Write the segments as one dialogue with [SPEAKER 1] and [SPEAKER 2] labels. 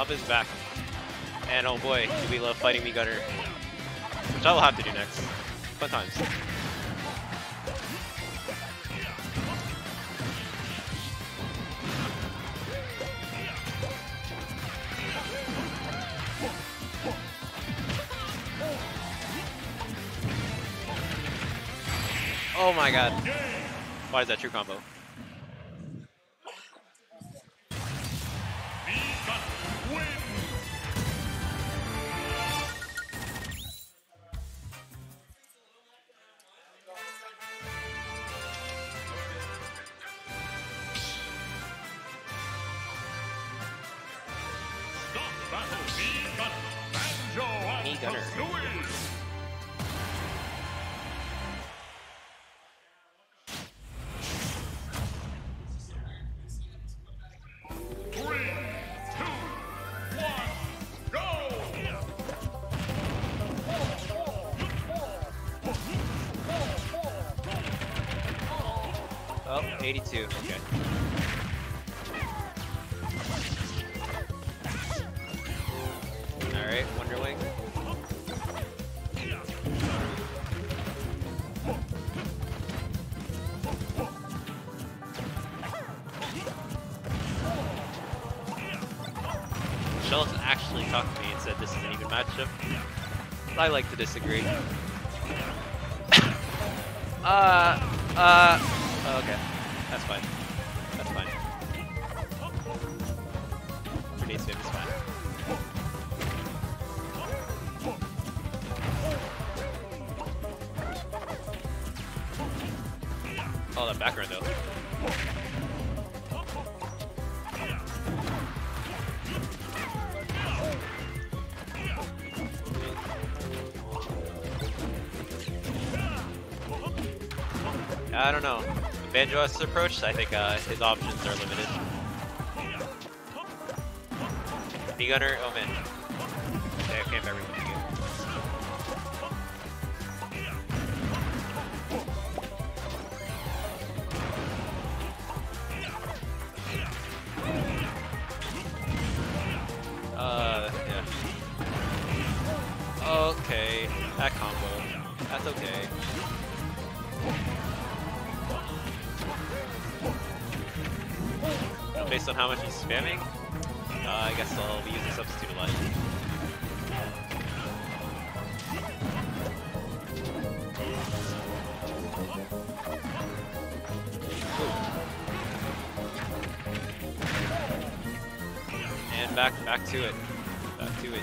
[SPEAKER 1] up his back. And oh boy, do we love fighting me gunner. Which I will have to do next. Fun times. Oh my god. Why is that true combo? Me gunner. Oh, 82, okay. Alright, Wonderwing. Shellix actually talked to me and said this is an even matchup. I like to disagree. Okay. That's fine. That's fine. Grenade spam is fine. Oh, that background though. I don't know. When Banjo has approached, I think his options are limited. B-Gunner, oh man. Okay, I can't everyone again. Yeah. Okay, that combo. That's okay. Based on how much he's spamming, I guess I'll be using Substitute a lot. And back to it. Back to it.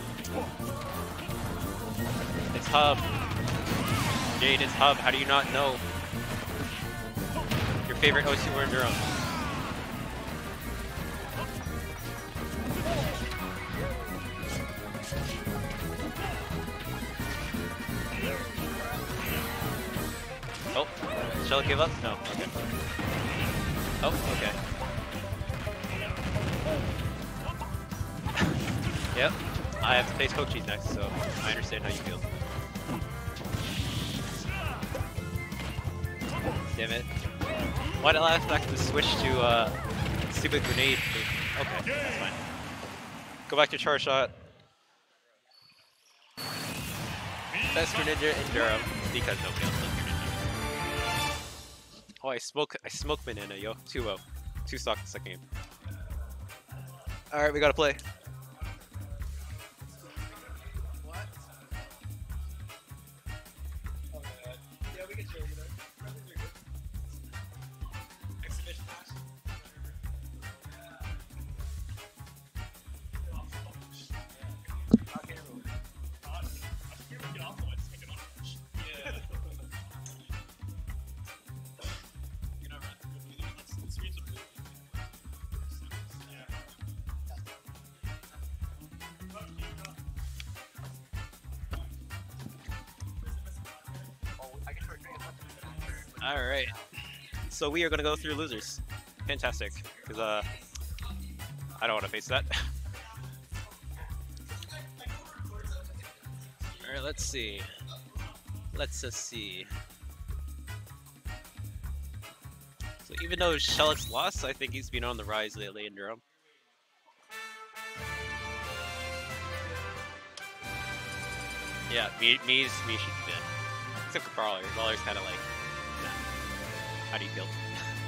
[SPEAKER 1] It's Hub. Jade, it's Hub. How do you not know? Your favorite O2 or Enduro? Oh, shall I give up? No, okay. Oh, okay. Yep, I have to face Pokecheese next, so I understand how you feel. Damn it. Why did I have to switch to stupid grenade? Okay, that's fine. Go back to charge shot. Best Greninja in Durham, because nobody else does Greninja. Oh, I smoke banana, yo. 2-0. 2 stock the second game. Alright, we gotta play.
[SPEAKER 2] What? Yeah, we can show you that. Exhibition match.
[SPEAKER 1] Alright, so we are going to go through losers. Fantastic, because I don't want to face that. Alright, let's see. Let's just see. So even though Shellix lost, I think he's been on the rise lately in Durham. Yeah, me should be dead. Except for Brawler. Brawler's kind of like, nah. How do you feel?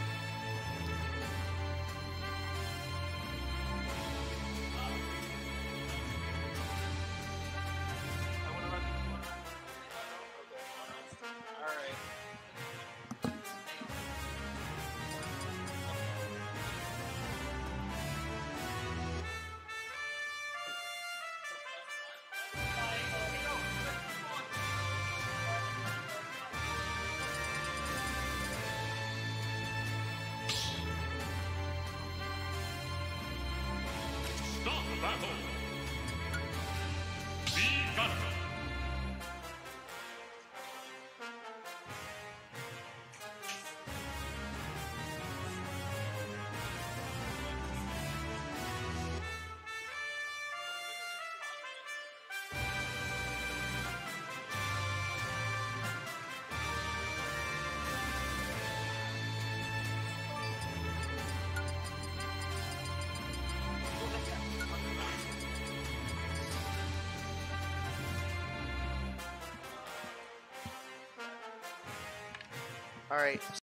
[SPEAKER 3] Stop the battle! Begun!
[SPEAKER 4] Alright,